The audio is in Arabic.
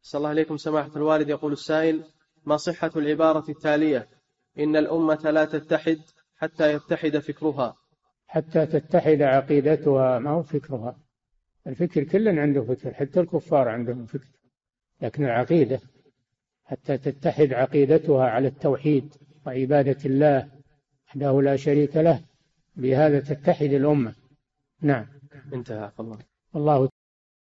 صلى الله عليكم سماحة الوالد. يقول السائل: ما صحة العبارة التالية: إن الأمة لا تتحد حتى يتحد فكرها؟ حتى تتحد عقيدتها، ما هو فكرها. الفكر كل عنده فكر، حتى الكفار عندهم فكر، لكن العقيدة حتى تتحد عقيدتها على التوحيد وعبادة الله وحده لا شريك له، بهذا تتحد الأمة. نعم. انتهى. الله. والله